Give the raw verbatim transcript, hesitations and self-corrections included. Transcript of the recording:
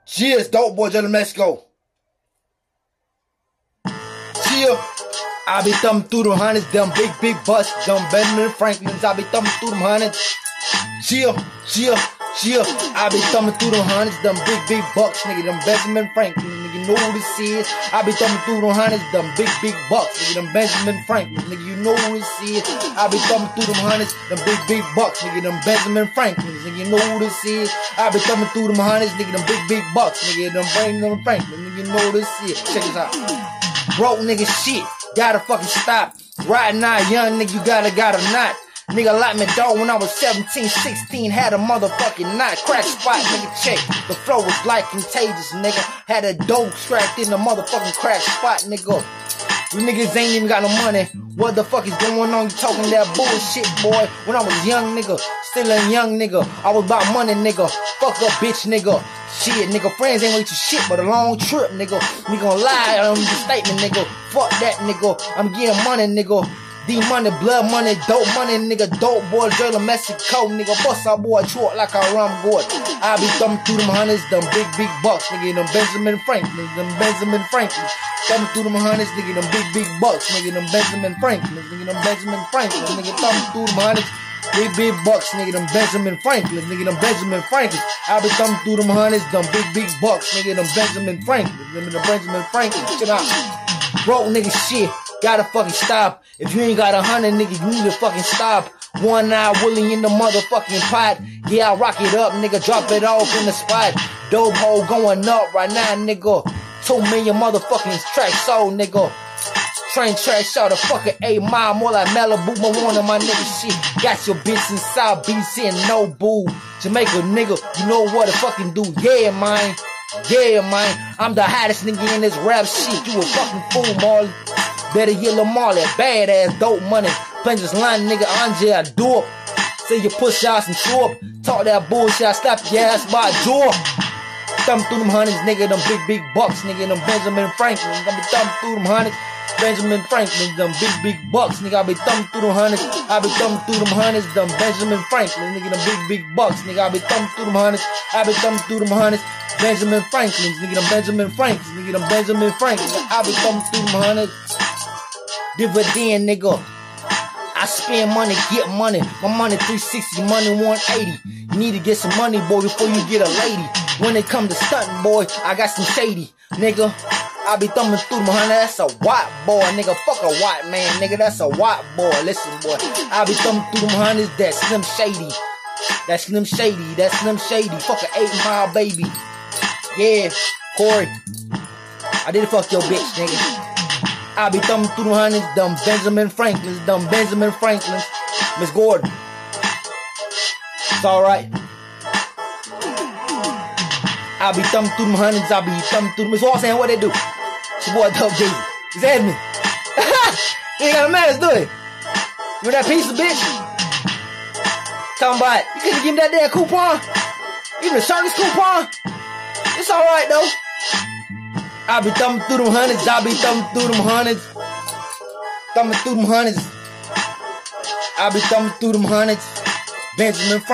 Cheers, dope boy, Jalen Mexico. Cheers. I be thumbing through them hundreds, them big, big bucks, them Benjamin Franklins. I be thumbing through them hundreds. Chill, chill, chill. I be thumbing through them hundreds, them big, big bucks, nigga, them Benjamin Franklins. Nigga, you know who this is. I be thumbing through them hundreds, them big, big bucks, nigga, them Benjamin Franklins. Nigga, you know who this is. I be thumbing through them hundreds, them big, big bucks, nigga, them Benjamin Franklins. Nigga, you know who this is. I be thumbing through them hundreds, nigga, them big, big bucks, nigga, them Benjamin Franklins. Nigga, you know who this is. Check this out. Broke nigga shit, gotta fucking stop. Riding out young nigga, you gotta, gotta not. Nigga like me dog when I was seventeen, sixteen, had a motherfucking knot. Crack spot, nigga, check. The flow was like contagious, nigga. Had a dope strapped in the motherfucking crack spot, nigga. You niggas ain't even got no money. What the fuck is going on? You talking that bullshit, boy. When I was young, nigga, still a young nigga, I was about money, nigga. Fuck up, bitch, nigga. Shit, nigga, friends ain't with you shit but a long trip, nigga. Me gon' lie on the statement, nigga. Fuck that, nigga. I'm getting money, nigga. D money, blood money, dope money, nigga. Dope boy, Jalen Mexico, nigga. Bust our boy short like a rum gourd. I be thumbing through them hundreds, them big, big bucks, nigga. Them Benjamin Franklin, them Benjamin Franklin. Thumbing through them hundreds, nigga. Them big, big bucks, nigga. Them Benjamin Franklin, nigga. Them Benjamin Franklin, nigga. Thumbing through them hundreds. Big, big bucks, nigga, them Benjamin Franklin, nigga, them Benjamin Franklin. I be thumbing through them hundreds, them big, big bucks, nigga, them Benjamin Franklin, nigga, them Benjamin Franklin. Shit out. Broke nigga shit, gotta fucking stop. If you ain't got a hundred, nigga, you need to fucking stop. One eye Willie in the motherfucking pot. Yeah, I rock it up, nigga, drop it off in the spot. Dope hole going up right now, nigga. Two million motherfucking tracks sold, nigga. Train trash shot a fucking eight mile, more like Malibu, but one of my niggas shit. Got your bitch in South B C and no boo. Jamaica nigga, you know what to fucking do. Yeah, man. Yeah, man. I'm the hottest nigga in this rap shit. You a fucking fool, Marley. Better yellow Marley, badass dope money. Playing this line, nigga, Andre, I do it. Say you push ass and chew up. Talk that bullshit, I slap your ass by a door. Thumb through them hundreds, nigga, them big, big bucks, nigga, them Benjamin Franklin. Gonna be thumbing through them hundreds. Benjamin Franklin, them big, big bucks, nigga. I be thumbing through them hundreds. I be thumbing through them hundreds, them Benjamin Franklin, nigga. Them big, big bucks, nigga. I be thumbing through them hundreds. I be thumbing through them hundreds. Benjamin Franklin, nigga. Them Benjamin Franklin, nigga. Them Benjamin Franklin. I be thumbing through them hundreds. Dividend, nigga. I spend money, get money. My money three sixty, money one eighty. You need to get some money, boy, before you get a lady. When it come to stunting, boy, I got some shady, nigga. I be thumbing through them hundred, that's a white boy, nigga. Fuck a white man, nigga, that's a white boy. Listen, boy, I be thumbing through them hundreds, that Slim Shady. That Slim Shady, that Slim Shady. Fuck a eight mile baby. Yeah, Corey. I did fuck your bitch, nigga. I be thumbing through them hundreds, them Benjamin Franklins, them Benjamin Franklins. Miss Gordon. It's alright. I be thumbing through them hundreds, I be thumbing through them. It's all saying what they do. It's your boy Dope Jason. He's admin. He ain't got a mask, do it. You that piece of bitch? Talking about it. You couldn't give him that damn coupon? Even the sharkest coupon? It's alright though. I be thumbing through them hundreds, I be thumbing through them hundreds. Thumbing through them hundreds. I be thumbing through them hundreds. Benjamin